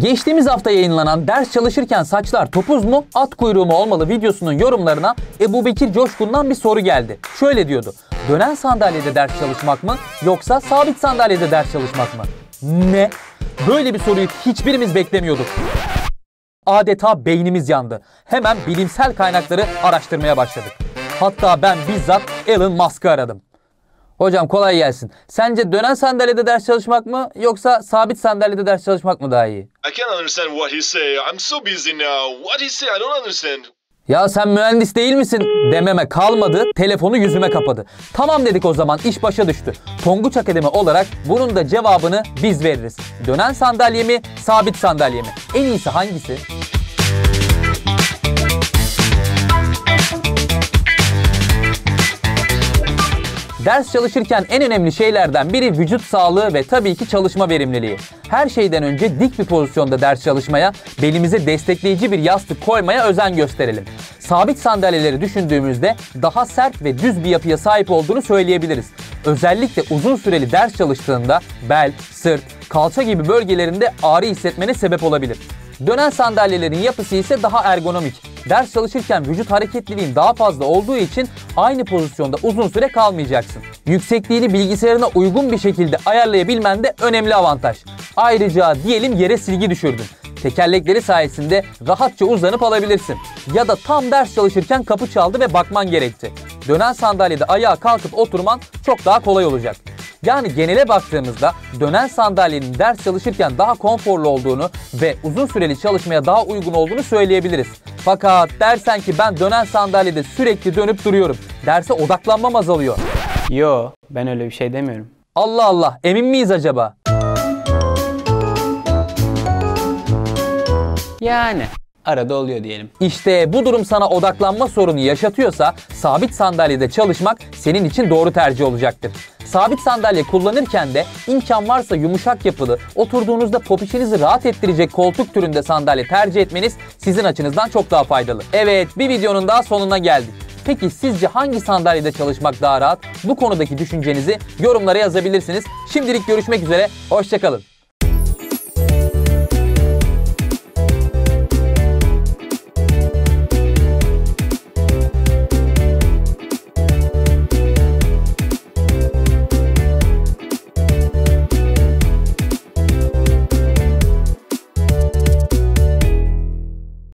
Geçtiğimiz hafta yayınlanan ders çalışırken saçlar topuz mu, at kuyruğu mu olmalı videosunun yorumlarına Ebubekir Coşkun'dan bir soru geldi. Şöyle diyordu: dönen sandalyede ders çalışmak mı yoksa sabit sandalyede ders çalışmak mı? Ne? Böyle bir soruyu hiçbirimiz beklemiyorduk. Adeta beynimiz yandı. Hemen bilimsel kaynakları araştırmaya başladık. Hatta ben bizzat Elon Musk'ı aradım. Hocam kolay gelsin. Sence dönen sandalyede ders çalışmak mı yoksa sabit sandalyede ders çalışmak mı daha iyi? I can't understand what he say. I'm so busy now. What he say? I don't understand. Ya sen mühendis değil misin dememe kalmadı, telefonu yüzüme kapadı. Tamam dedik, o zaman iş başa düştü. Tonguç Akademi olarak bunun da cevabını biz veririz. Dönen sandalye mi, sabit sandalye mi? En iyisi hangisi? Ders çalışırken en önemli şeylerden biri vücut sağlığı ve tabii ki çalışma verimliliği. Her şeyden önce dik bir pozisyonda ders çalışmaya, belimize destekleyici bir yastık koymaya özen gösterelim. Sabit sandalyeleri düşündüğümüzde daha sert ve düz bir yapıya sahip olduğunu söyleyebiliriz. Özellikle uzun süreli ders çalıştığında bel, sırt, kalça gibi bölgelerinde ağrı hissetmene sebep olabilir. Dönen sandalyelerin yapısı ise daha ergonomik. Ders çalışırken vücut hareketliliğin daha fazla olduğu için aynı pozisyonda uzun süre kalmayacaksın. Yüksekliğini bilgisayarına uygun bir şekilde ayarlayabilmen de önemli avantaj. Ayrıca diyelim yere silgi düşürdün. Tekerlekleri sayesinde rahatça uzanıp alabilirsin. Ya da tam ders çalışırken kapı çaldı ve bakman gerekti. Dönen sandalyede ayağa kalkıp oturman çok daha kolay olacak. Yani genele baktığımızda dönen sandalyenin ders çalışırken daha konforlu olduğunu ve uzun süreli çalışmaya daha uygun olduğunu söyleyebiliriz. Fakat dersen ki ben dönen sandalyede sürekli dönüp duruyorum, derse odaklanmam azalıyor. Yo, ben öyle bir şey demiyorum. Allah Allah, emin miyiz acaba? Yani arada oluyor diyelim. İşte bu durum sana odaklanma sorunu yaşatıyorsa sabit sandalyede çalışmak senin için doğru tercih olacaktır. Sabit sandalye kullanırken de imkan varsa yumuşak yapılı, oturduğunuzda popişinizi rahat ettirecek koltuk türünde sandalye tercih etmeniz sizin açınızdan çok daha faydalı. Evet, bir videonun daha sonuna geldik. Peki sizce hangi sandalyede çalışmak daha rahat? Bu konudaki düşüncenizi yorumlara yazabilirsiniz. Şimdilik görüşmek üzere, hoşça kalın.